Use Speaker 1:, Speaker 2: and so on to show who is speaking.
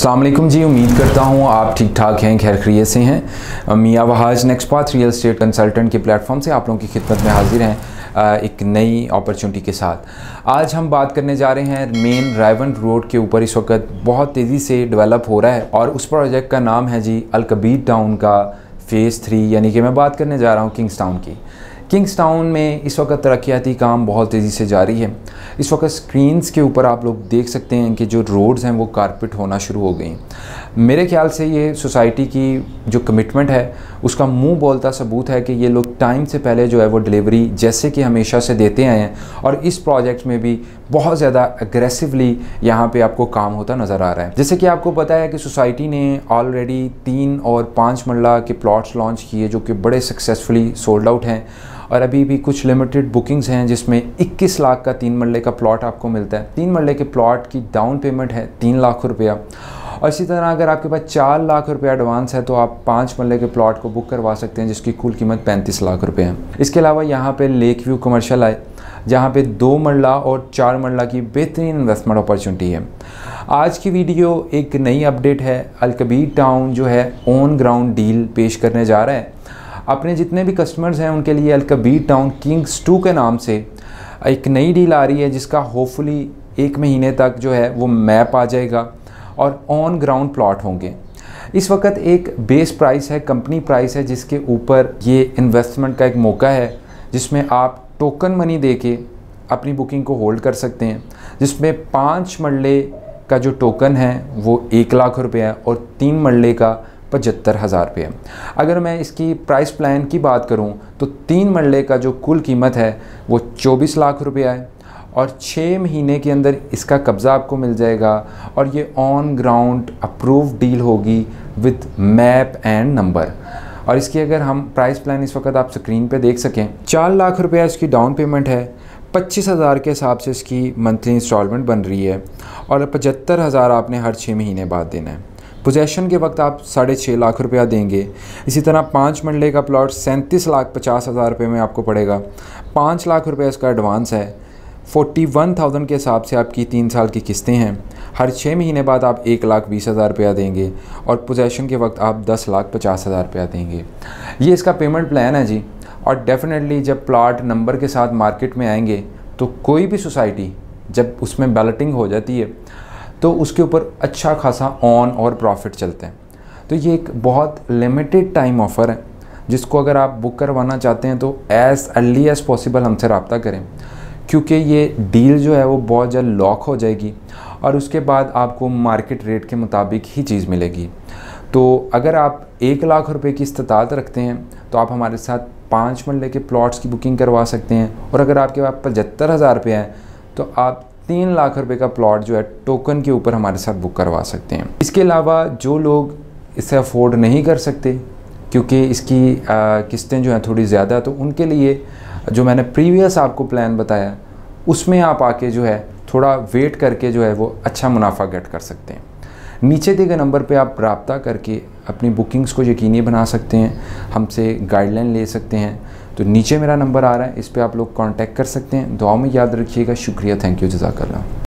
Speaker 1: अस्सलाम वालेकुम जी, उम्मीद करता हूँ आप ठीक ठाक हैं, खैर खैरियत से हैं। मियाँ Wahaj next path real estate consultant के प्लेटफॉर्म से आप लोगों की खिदमत में हाजिर हैं एक नई अपॉर्चुनिटी के साथ। आज हम बात करने जा रहे हैं मेन रायवन रोड के ऊपर इस वक्त बहुत तेज़ी से डेवलप हो रहा है और उस प्रोजेक्ट का नाम है जी अल कबीर टाउन का फ़ेज़ 3, यानी कि मैं बात करने जा रहा हूँ किंग्स टाउन की। किंग्स टाउन में इस वक्त तरक्याती काम बहुत तेज़ी से जारी है। इस वक्त स्क्रीन्स के ऊपर आप लोग देख सकते हैं कि जो रोड्स हैं वो कारपेट होना शुरू हो गई। मेरे ख्याल से ये सोसाइटी की जो कमिटमेंट है उसका मुंह बोलता सबूत है कि ये लोग टाइम से पहले जो है वो डिलीवरी जैसे कि हमेशा से देते आए हैं और इस प्रोजेक्ट में भी बहुत ज़्यादा एग्रेसिवली यहाँ पे आपको काम होता नज़र आ रहा है। जैसे कि आपको पता है कि सोसाइटी ने ऑलरेडी 3 और 5 मरला के प्लॉट्स लॉन्च किए जो कि बड़े सक्सेसफुली सोल्ड आउट हैं और अभी भी कुछ लिमिटेड बुकिंग्स हैं जिसमें 21 लाख का 3 मरले का प्लॉट आपको मिलता है। 3 मरले के प्लॉट की डाउन पेमेंट है 3 लाख रुपया और इसी तरह अगर आपके पास 4 लाख रुपया एडवांस है तो आप 5 मरले के प्लॉट को बुक करवा सकते हैं जिसकी कुल कीमत 35 लाख रुपये है। इसके अलावा यहाँ पे लेक व्यू कमर्शियल है जहाँ पे 2 मरला और 4 मरला की बेहतरीन इन्वेस्टमेंट अपॉर्चुनिटी है। आज की वीडियो एक नई अपडेट है। अल कबीर टाउन जो है ऑन ग्राउंड डील पेश करने जा रहा है। अपने जितने भी कस्टमर्स हैं उनके लिए अल कबीर टाउन किंग्स 2 के नाम से एक नई डील आ रही है जिसका होपफुली 1 महीने तक जो है वो मैप आ जाएगा और ऑन ग्राउंड प्लॉट होंगे। इस वक्त एक बेस प्राइस है, कंपनी प्राइस है, जिसके ऊपर ये इन्वेस्टमेंट का एक मौका है जिसमें आप टोकन मनी देके अपनी बुकिंग को होल्ड कर सकते हैं, जिसमें 5 मरले का जो टोकन है वो 1 लाख रुपये है और 3 मरले का 75,000 रुपये। अगर मैं इसकी प्राइस प्लान की बात करूं तो 3 मरले का जो कुल कीमत है वो 24 लाख रुपया है और 6 महीने के अंदर इसका कब्ज़ा आपको मिल जाएगा और ये ऑन ग्राउंड अप्रूव डील होगी विद मैप एंड नंबर। और इसकी अगर हम प्राइस प्लान इस वक्त आप स्क्रीन पे देख सकें, 4 लाख रुपया इसकी डाउन पेमेंट है, 25,000 के हिसाब से इसकी मंथली इंस्टॉलमेंट बन रही है और 75,000 आपने हर 6 महीने बाद देना है। पोजेशन के वक्त आप 6.5 लाख रुपया देंगे। इसी तरह 5 मरले का प्लॉट 37,50,000 रुपये में आपको पड़ेगा। 5 लाख रुपये इसका एडवांस है। 41,000 के हिसाब से आपकी 3 साल की किस्तें हैं। हर 6 महीने बाद आप 1,20,000 रुपया देंगे और पोजेशन के वक्त आप 10,50,000 रुपया देंगे। ये इसका पेमेंट प्लान है जी। और डेफिनेटली जब प्लॉट नंबर के साथ मार्केट में आएंगे तो कोई भी सोसाइटी जब उसमें बैलेटिंग हो जाती है तो उसके ऊपर अच्छा खासा ऑन और प्रॉफिट चलते हैं। तो ये एक बहुत लिमिटेड टाइम ऑफ़र है जिसको अगर आप बुक करवाना चाहते हैं तो एज़ अर्ली एज़ पॉसिबल हमसे रब्ता करें, क्योंकि ये डील जो है वो बहुत जल्द लॉक हो जाएगी और उसके बाद आपको मार्केट रेट के मुताबिक ही चीज़ मिलेगी। तो अगर आप 1 लाख रुपए की इस्तात रखते हैं तो आप हमारे साथ 5 मरले के प्लॉट्स की बुकिंग करवा सकते हैं और अगर आपके पास 75,000 रुपये हैं तो आप 3 लाख रुपए का प्लॉट जो है टोकन के ऊपर हमारे साथ बुक करवा सकते हैं। इसके अलावा जो लोग इसे अफोर्ड नहीं कर सकते क्योंकि इसकी किस्तें जो हैं थोड़ी ज़्यादा, तो उनके लिए जो मैंने प्रीवियस आपको प्लान बताया उसमें आप आके जो है थोड़ा वेट करके जो है वो अच्छा मुनाफा गेट कर सकते हैं। नीचे दिए गए नंबर पे आप रब्ता करके अपनी बुकिंग्स को यकीनी बना सकते हैं, हमसे गाइडलाइन ले सकते हैं। तो नीचे मेरा नंबर आ रहा है, इस पे आप लोग कांटेक्ट कर सकते हैं। दुआ में याद रखिएगा। शुक्रिया, थैंक यू, जज़ाकल्लाह।